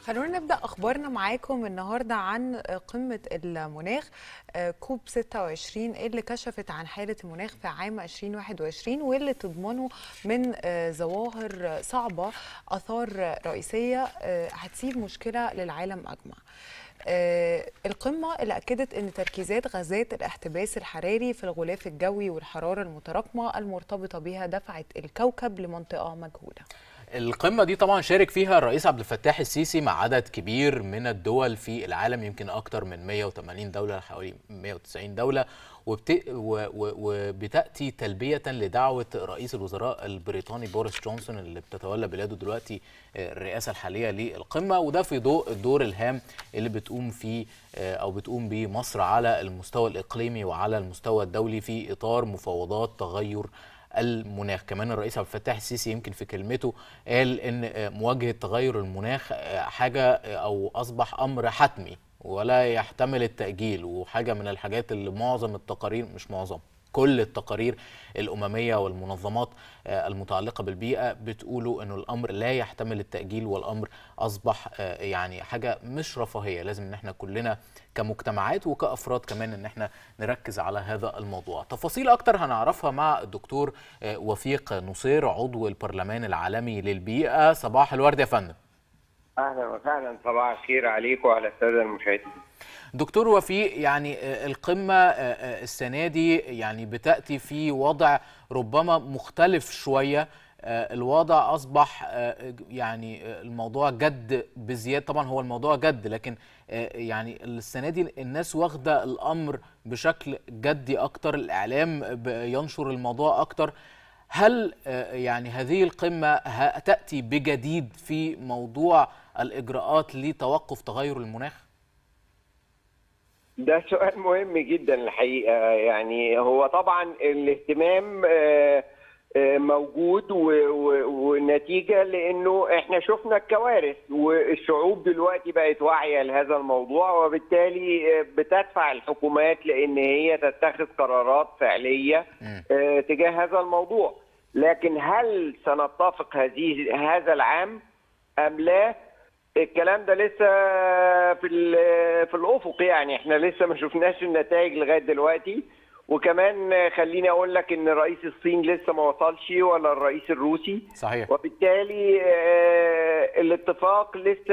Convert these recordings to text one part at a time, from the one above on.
خلونا نبدأ أخبارنا معاكم النهاردة عن قمة المناخ كوب 26 اللي كشفت عن حالة المناخ في عام 2021 واللي تضمنه من ظواهر صعبة آثار رئيسية هتسيب مشكلة للعالم أجمع. القمة اللي أكدت أن تركيزات غازات الاحتباس الحراري في الغلاف الجوي والحرارة المتراكمة المرتبطة بها دفعت الكوكب لمنطقة مجهولة. القمة دي طبعا شارك فيها الرئيس عبد الفتاح السيسي مع عدد كبير من الدول في العالم، يمكن أكتر من 180 دولة، حوالي 190 دولة، وبتأتي تلبية لدعوة رئيس الوزراء البريطاني بوريس جونسون اللي بتتولى بلاده دلوقتي الرئاسة الحالية للقمة، وده في ضوء الدور الهام اللي بتقوم فيه أو بتقوم به مصر على المستوى الإقليمي وعلى المستوى الدولي في إطار مفاوضات تغير المناخ. كمان الرئيس عبد الفتاح السيسي يمكن في كلمته قال ان مواجهة تغير المناخ حاجة او اصبح امر حتمي ولا يحتمل التأجيل، وحاجة من الحاجات اللي معظم التقارير، مش معظم، كل التقارير الأممية والمنظمات المتعلقة بالبيئة بتقولوا انه الامر لا يحتمل التأجيل، والامر اصبح يعني حاجة مش رفاهية، لازم ان احنا كلنا كمجتمعات وكأفراد كمان ان احنا نركز على هذا الموضوع. تفاصيل اكتر هنعرفها مع الدكتور وفيق نصير، عضو البرلمان العالمي للبيئة. صباح الورد يا فندم. اهلا وسهلا، صباح الخير عليكم وعلى الساده المشاهدين. دكتور وفيق، يعني القمة السنة دي يعني بتأتي في وضع ربما مختلف شوية. الوضع أصبح يعني الموضوع جد بزيادة. طبعا هو الموضوع جد، لكن يعني السنة دي الناس واخدة الأمر بشكل جدي أكتر، الإعلام ينشر الموضوع أكتر. هل يعني هذه القمة تأتي بجديد في موضوع الإجراءات لتوقف تغير المناخ؟ ده سؤال مهم جدا الحقيقه. يعني هو طبعا الاهتمام موجود ونتيجه لانه احنا شفنا الكوارث، والشعوب دلوقتي بقت واعيه لهذا الموضوع، وبالتالي بتدفع الحكومات لان هي تتخذ قرارات فعليه تجاه هذا الموضوع. لكن هل سنتفق هذا العام ام لا؟ الكلام ده لسه في الافق، يعني احنا لسه ما شفناش النتائج لغايه دلوقتي. وكمان خليني اقول لك ان رئيس الصين لسه ما وصلش ولا الرئيس الروسي. صحيح. وبالتالي الاتفاق لسه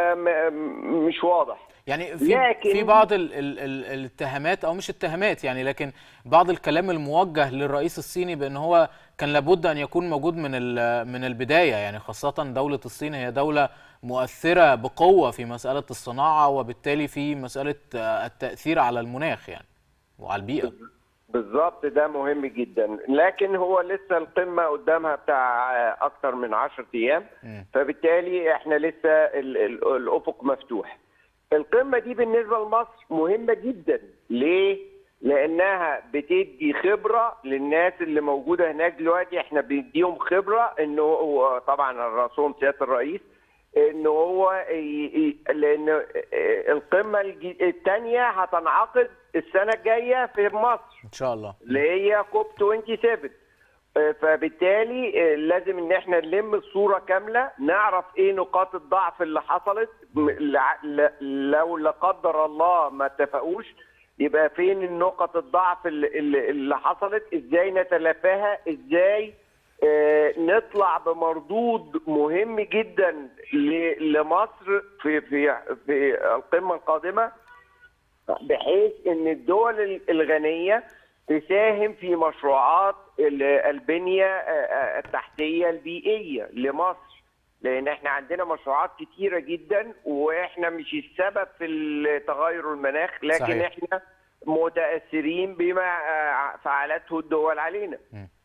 مش واضح. يعني في بعض الاتهامات، او مش اتهامات يعني، لكن بعض الكلام الموجه للرئيس الصيني بان هو كان لابد ان يكون موجود من البدايه، يعني خاصه دوله الصين هي دوله مؤثره بقوه في مساله الصناعه، وبالتالي في مساله التاثير على المناخ يعني وعلى البيئه. بالظبط، ده مهم جدا. لكن هو لسه القمه قدامها بتاع اكتر من 10 ايام، فبالتالي احنا لسه الافق مفتوح. القمة دي بالنسبة لمصر مهمة جدا. ليه؟ لأنها بتدي خبرة للناس اللي موجودة هناك دلوقتي. احنا بنديهم خبرة انه طبعا الرسول سيادة الرئيس انه هو لأن القمة الثانية هتنعقد السنة الجاية في مصر إن شاء الله، اللي هي كوب 27. فبالتالي لازم ان احنا نلم الصوره كامله، نعرف ايه نقاط الضعف اللي حصلت لو لا قدر الله ما اتفقوش، يبقى فين النقط الضعف اللي حصلت، ازاي نتلافاها، ازاي نطلع بمردود مهم جدا لمصر في القمه القادمه، بحيث ان الدول الغنيه تساهم في مشروعات البنية التحتية البيئية لمصر، لأن احنا عندنا مشروعات كتيرة جدا واحنا مش السبب في تغير المناخ، لكن صحيح. احنا متأثرين بما فعلته الدول علينا.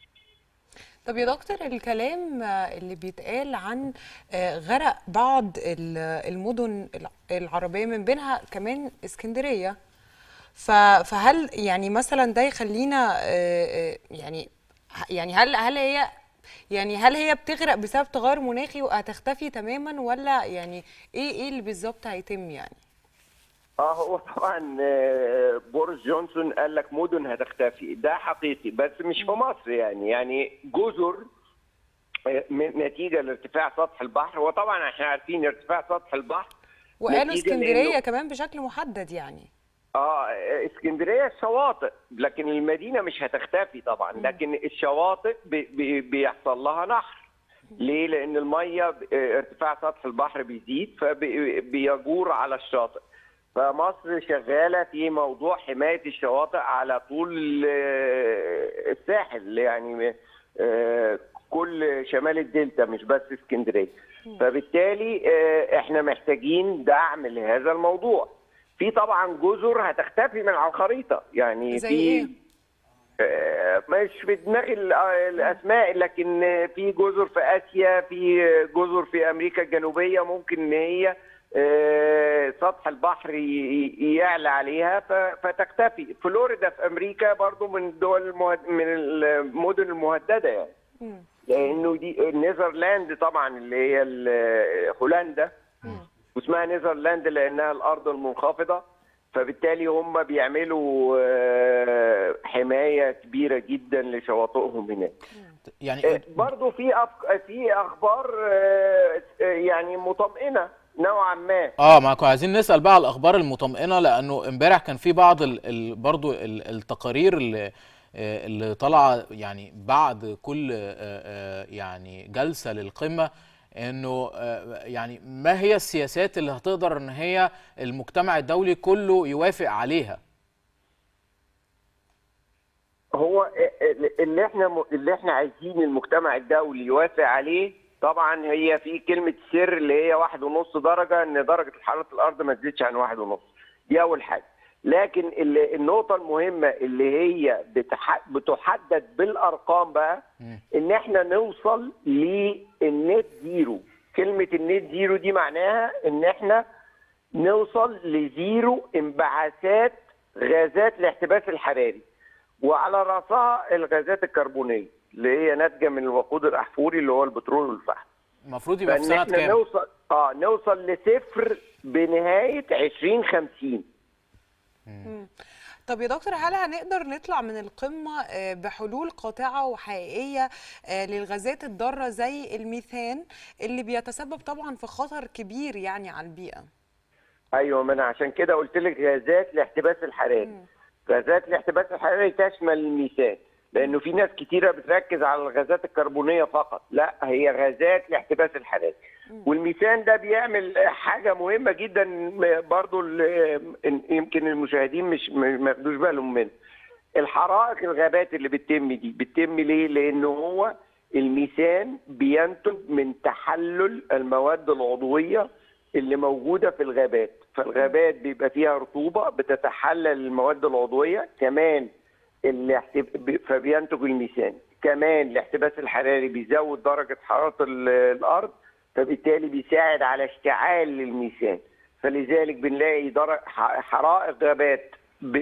طب يا دكتور، الكلام اللي بيتقال عن غرق بعض المدن العربية من بينها كمان اسكندرية، فهل يعني مثلا ده يخلينا يعني هل هي بتغرق بسبب تغير مناخي وهتختفي تماما، ولا يعني ايه اللي بالظبط هيتم يعني؟ هو طبعا بوريس جونسون قال لك مدن هتختفي، ده حقيقي بس مش في مصر. يعني جزر نتيجه لارتفاع سطح البحر، وطبعا احنا عارفين ارتفاع سطح البحر وقالوا اسكندريه كمان بشكل محدد يعني. اسكندريه الشواطئ، لكن المدينه مش هتختفي طبعا، لكن الشواطئ بيحصل لها نحر. ليه؟ لان الميه ارتفاع سطح البحر بيزيد فبيجور على الشاطئ. فمصر شغاله في موضوع حمايه الشواطئ على طول الساحل، يعني كل شمال الدلتا مش بس اسكندريه. فبالتالي احنا محتاجين دعم لهذا الموضوع. في طبعا جزر هتختفي من على الخريطه، يعني زي في مش في دماغي الاسماء، لكن في جزر في اسيا، في جزر في امريكا الجنوبيه ممكن ان هي سطح البحر يعلى عليها فتختفي. فلوريدا في امريكا برضو من الدول من المدن المهدده يعني. لانه دي نيذرلاند طبعا اللي هي هولندا، واسمها نيذرلاند لانها الارض المنخفضه، فبالتالي هم بيعملوا حمايه كبيره جدا لشواطئهم هناك. يعني برضو في اخبار يعني مطمئنه نوعا ما. معكم عايزين نسال بقى على الاخبار المطمئنه، لانه امبارح كان في بعض برضو التقارير اللي طالعه يعني بعد كل يعني جلسه للقمه، انه يعني ما هي السياسات اللي هتقدر ان هي المجتمع الدولي كله يوافق عليها؟ هو اللي احنا عايزين المجتمع الدولي يوافق عليه طبعا هي في كلمه سر اللي هي 1.5 درجه، ان درجه حراره الارض ما تزيدش عن 1.5. دي اول حاجه. لكن النقطه المهمه اللي هي بتحدد بالارقام بقى، ان احنا نوصل للنت زيرو. كلمه النت زيرو دي معناها ان احنا نوصل لزيرو انبعاثات غازات الاحتباس الحراري، وعلى راسها الغازات الكربونيه اللي هي ناتجه من الوقود الاحفوري اللي هو البترول والفحم. المفروض يبقى في سنه كام؟ نوصل لصفر بنهايه 2050. طب يا دكتور، هل هنقدر نطلع من القمة بحلول قاطعة وحقيقية للغازات الضارة زي الميثان اللي بيتسبب طبعا في خطر كبير يعني على البيئة؟ ايوه، ما انا عشان كده قلت لك غازات الاحتباس الحراري. غازات الاحتباس الحراري تشمل الميثان، لانه في ناس كتيره بتركز على الغازات الكربونيه فقط، لا هي غازات الاحتباس الحراري. والميثان ده بيعمل حاجه مهمه جدا برضو يمكن المشاهدين مش ما ياخدوش بالهم منه. الحرائق الغابات اللي بتتم ليه؟ لانه هو الميثان بينتج من تحلل المواد العضويه اللي موجوده في الغابات، فالغابات بيبقى فيها رطوبه بتتحلل المواد العضويه، كمان فبينتج الميثان. كمان الاحتباس الحراري بيزود درجه حراره الارض، فبالتالي بيساعد على اشتعال الميثان. فلذلك بنلاقي حرائق غابات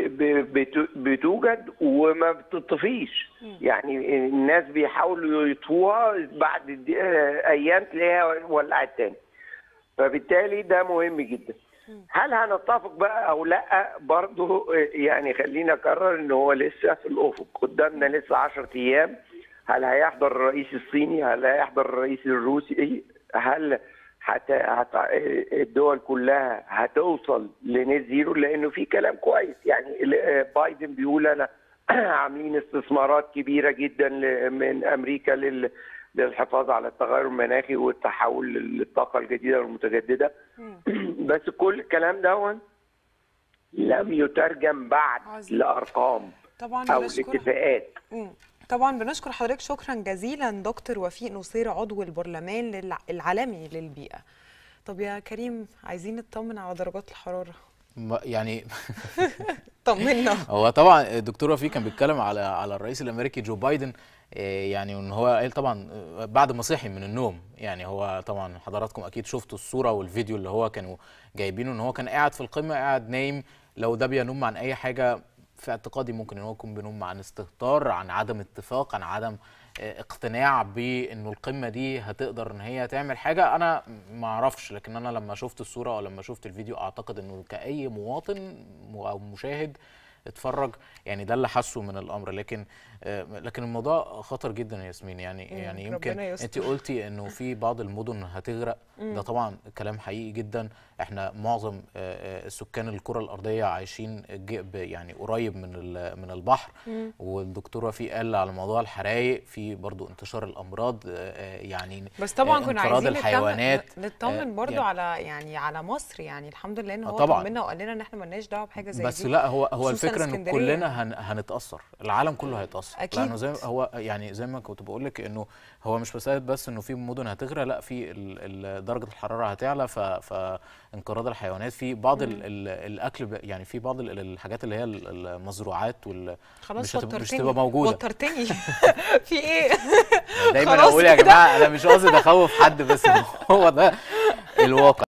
بتوجد وما بتطفيش، يعني الناس بيحاولوا يطفوها بعد ايام تلاقيها ولعت تاني. فبالتالي ده مهم جدا. هل هنتفق بقى او لا؟ برضه يعني خلينا اكرر ان هو لسه في الافق، قدامنا لسه 10 ايام. هل هيحضر الرئيس الصيني؟ هل هيحضر الرئيس الروسي؟ هل الدول كلها هتوصل لنت زيرو؟ لانه في كلام كويس، يعني بايدن بيقول انا عاملين استثمارات كبيره جدا من امريكا للحفاظ على التغير المناخي والتحول للطاقه الجديده والمتجدده. بس كل الكلام ده لم يترجم بعد لارقام طبعا او لاتفاقات. طبعا بنشكر حضرتك شكرا جزيلا دكتور وفيق نصير، عضو البرلمان العالمي للبيئه. طب يا كريم، عايزين نطمن على درجات الحراره يعني طمنا. هو طبعا الدكتور وفيق كان بيتكلم على الرئيس الامريكي جو بايدن، يعني ان هو قال طبعا بعد ما صحي من النوم، يعني هو طبعا حضراتكم اكيد شفتوا الصوره والفيديو اللي هو كانوا جايبينه، ان هو كان قاعد في القمه قاعد نايم. لو ده بينم عن اي حاجه في اعتقادي ممكن ان هو يكون بينم عن استهتار، عن عدم اتفاق، عن عدم اقتناع بانه القمه دي هتقدر ان هي تعمل حاجه. انا ما اعرفش، لكن انا لما شفت الصوره او لما شفت الفيديو اعتقد انه كاي مواطن او مشاهد اتفرج. يعني ده اللي حاسه من الامر. لكن الموضوع خطر جدا يا ياسمين. يعني يمكن انت قلتي انه في بعض المدن هتغرق، ده طبعا كلام حقيقي جدا. احنا معظم سكان الكره الارضيه عايشين يعني قريب من البحر، والدكتور وفيق قال على موضوع الحرايق، في برضو انتشار الامراض، يعني بس طبعا كنا عايزين الحيوانات نطمن برضو يعني على مصر. يعني الحمد لله ان هو طمنا وقال لنا ان احنا مالناش دعوه بحاجه زي دي. بس لا، هو الفكره ان كلنا هنتاثر، العالم كله هيتاثر أكيد. لانه زي ما كنت بقول لك انه هو مش مساله بس انه في مدن هتغرق، لا، في درجه الحراره هتعلى، فانقراض الحيوانات في بعض الاكل، يعني في بعض الحاجات اللي هي المزروعات خلاص مش هتبقى موجوده. وترتني في ايه؟ دايما اقول يا جماعه انا مش قصدي اخوف حد، بس هو ده الواقع.